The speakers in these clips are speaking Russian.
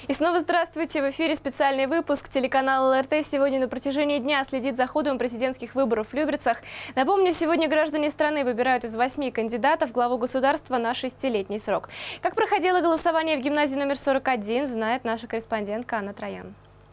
И снова здравствуйте. В эфире специальный выпуск. Телеканал ЛРТ сегодня на протяжении дня следит за ходом президентских выборов в Люберцах. Напомню, сегодня граждане страны выбирают из 8 кандидатов главу государства на 6-летний срок. Как проходило голосование в гимназии номер 41, знает наша корреспондентка Анна Троян.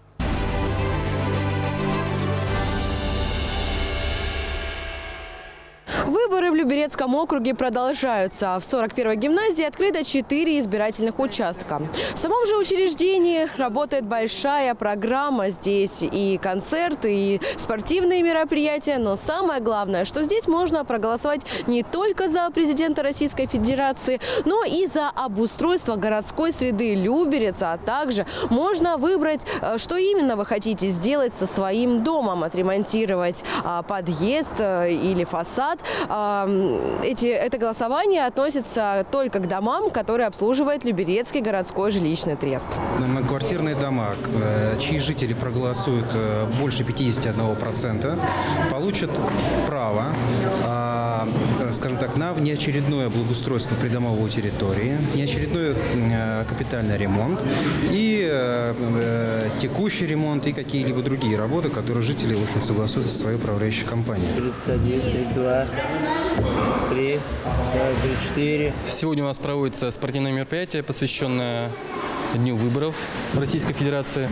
Выборы в Люберецком округе продолжаются. В 41-й гимназии открыто 4 избирательных участка. В самом же учреждении работает большая программа. Здесь и концерты, и спортивные мероприятия. Но самое главное, что здесь можно проголосовать не только за президента Российской Федерации, но и за обустройство городской среды Любереца. А также можно выбрать, что именно вы хотите сделать со своим домом. Отремонтировать подъезд или фасад. Это голосование относится только к домам, которые обслуживает Люберецкий городской жилищный трест. Многоквартирные дома, чьи жители проголосуют больше 51%, получат право, скажем так, на внеочередное благоустройство придомовой территории, внеочередной капитальный ремонт и текущий ремонт и какие-либо другие работы, которые жители, в общем, согласуют со своей управляющей компанией. 31, 32, 33, 34. Сегодня у нас проводится спортивное мероприятие, посвященное Дню выборов в Российской Федерации.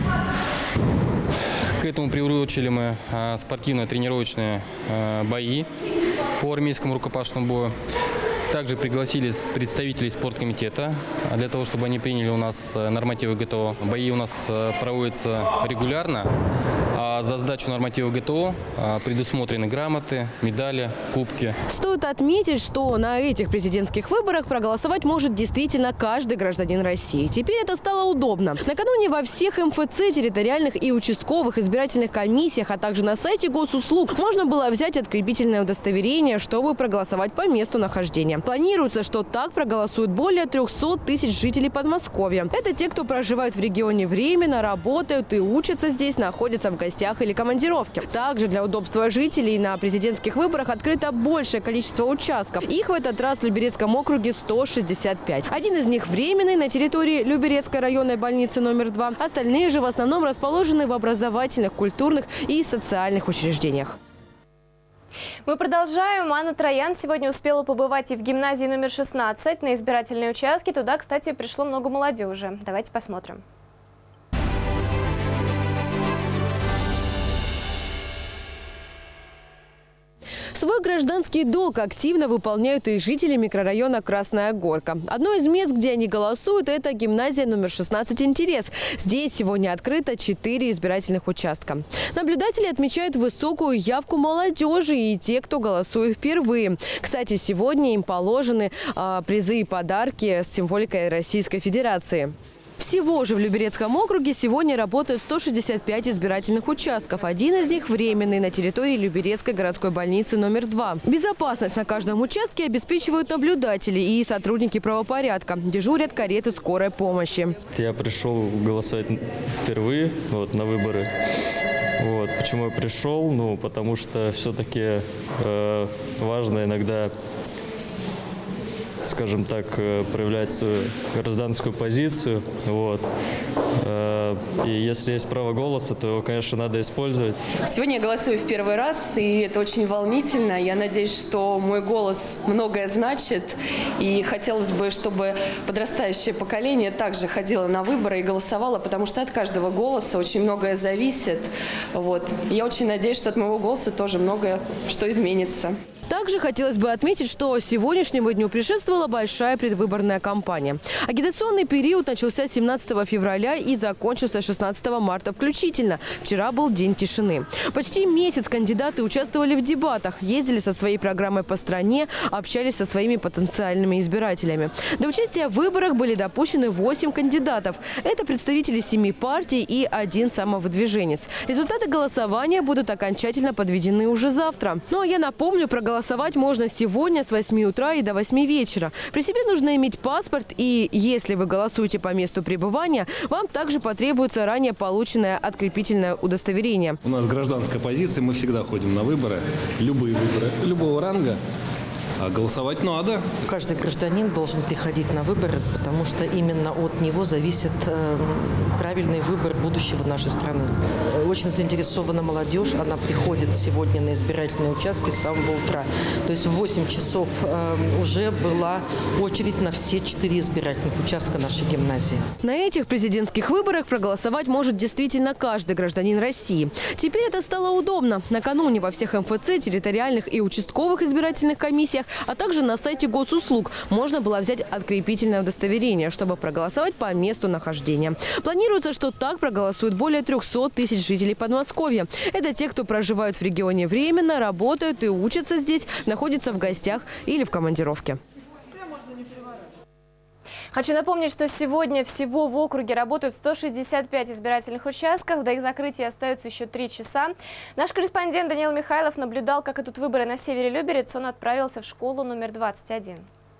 К этому приурочили мы спортивно-тренировочные бои по армейскому рукопашному бою. Также пригласили представителей спорткомитета для того, чтобы они приняли у нас нормативы ГТО. Бои у нас проводятся регулярно, а за сдачу норматива ГТО предусмотрены грамоты, медали, кубки. Стоит отметить, что на этих президентских выборах проголосовать может действительно каждый гражданин России. Теперь это стало удобно. Накануне во всех МФЦ, территориальных и участковых избирательных комиссиях, а также на сайте госуслуг можно было взять открепительное удостоверение, чтобы проголосовать по месту нахождения. Планируется, что так проголосуют более 300 тысяч жителей Подмосковья. Это те, кто проживают в регионе временно, работают и учатся здесь, находятся в гостях или командировке. Также для удобства жителей на президентских выборах открыто большее количество участков. Их в этот раз в Люберецком округе 165. Один из них временный на территории Люберецкой районной больницы номер 2. Остальные же в основном расположены в образовательных, культурных и социальных учреждениях. Мы продолжаем. Анна Троян сегодня успела побывать и в гимназии номер 16 на избирательные участки. Туда, кстати, пришло много молодежи. Давайте посмотрим. Свой гражданский долг активно выполняют и жители микрорайона Красная Горка. Одно из мест, где они голосуют, это гимназия номер 16 «Интерес». Здесь сегодня открыто 4 избирательных участка. Наблюдатели отмечают высокую явку молодежи и те, кто голосует впервые. Кстати, сегодня им положены призы и подарки с символикой Российской Федерации. Всего же в Люберецком округе сегодня работают 165 избирательных участков. Один из них временный на территории Люберецкой городской больницы номер 2. Безопасность на каждом участке обеспечивают наблюдатели и сотрудники правопорядка. Дежурят кареты скорой помощи. Я пришел голосовать впервые на выборы. Почему я пришел? Потому что все-таки важно иногда, скажем так, проявлять свою гражданскую позицию. И если есть право голоса, то его, конечно, надо использовать. Сегодня я голосую в первый раз, и это очень волнительно. Я надеюсь, что мой голос многое значит. И хотелось бы, чтобы подрастающее поколение также ходило на выборы и голосовало, потому что от каждого голоса очень многое зависит. Я очень надеюсь, что от моего голоса тоже многое что изменится. Также хотелось бы отметить, что сегодняшнему дню предшествовала большая предвыборная кампания. Агитационный период начался 17 февраля и закончился 16 марта включительно. Вчера был день тишины. Почти месяц кандидаты участвовали в дебатах, ездили со своей программой по стране, общались со своими потенциальными избирателями. До участия в выборах были допущены 8 кандидатов. Это представители 7 партий и 1 самовыдвиженец. Результаты голосования будут окончательно подведены уже завтра. Я напомню, проголосовать можно сегодня с 8 утра и до 8 вечера. При себе нужно иметь паспорт, и если вы голосуете по месту пребывания, вам также потребуется ранее полученное открепительное удостоверение. У нас гражданская позиция, мы всегда ходим на выборы, любые выборы, любого ранга. А голосовать надо. Каждый гражданин должен приходить на выборы, потому что именно от него зависит правильный выбор будущего нашей страны. Очень заинтересована молодежь, она приходит сегодня на избирательные участки с самого утра. То есть в 8 часов уже была очередь на все 4 избирательных участка нашей гимназии. На этих президентских выборах проголосовать может действительно каждый гражданин России. Теперь это стало удобно. Накануне во всех МФЦ, территориальных и участковых избирательных комиссиях, а также на сайте госуслуг можно было взять открепительное удостоверение, чтобы проголосовать по месту нахождения. Планируется, что так проголосуют более 300 тысяч жителей Подмосковья. Это те, кто проживают в регионе временно, работают и учатся здесь, находятся в гостях или в командировке. Хочу напомнить, что сегодня всего в округе работают 165 избирательных участков. До их закрытия остается еще 3 часа. Наш корреспондент Даниил Михайлов наблюдал, как идут выборы на севере Люберец. Он отправился в школу номер 21.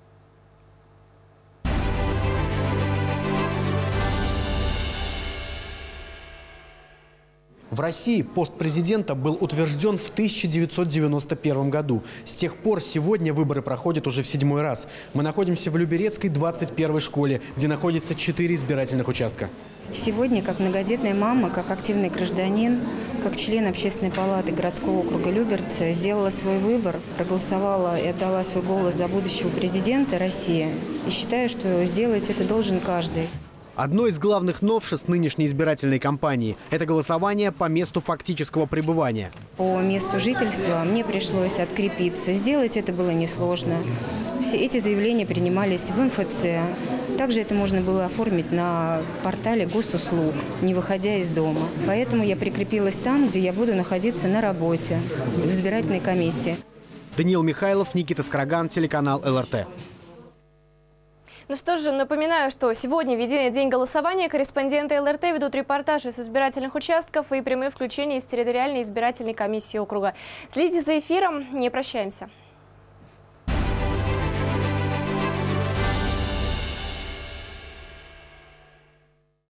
В России пост президента был утвержден в 1991 году. С тех пор сегодня выборы проходят уже в 7-й раз. Мы находимся в Люберецкой 21-й школе, где находится 4 избирательных участка. Сегодня, как многодетная мама, как активный гражданин, как член Общественной палаты городского округа Люберцы, сделала свой выбор, проголосовала и отдала свой голос за будущего президента России. И считаю, что сделать это должен каждый. Одно из главных новшеств нынешней избирательной кампании – это голосование по месту фактического пребывания. По месту жительства мне пришлось открепиться. Сделать это было несложно. Все эти заявления принимались в МФЦ. Также это можно было оформить на портале госуслуг, не выходя из дома. Поэтому я прикрепилась там, где я буду находиться на работе, в избирательной комиссии. Даниил Михайлов, Никита Скороган, телеканал ЛРТ. Ну что же, напоминаю, что сегодня в единый день голосования корреспонденты ЛРТ ведут репортажи с избирательных участков и прямые включения из территориальной избирательной комиссии округа. Следите за эфиром, не прощаемся.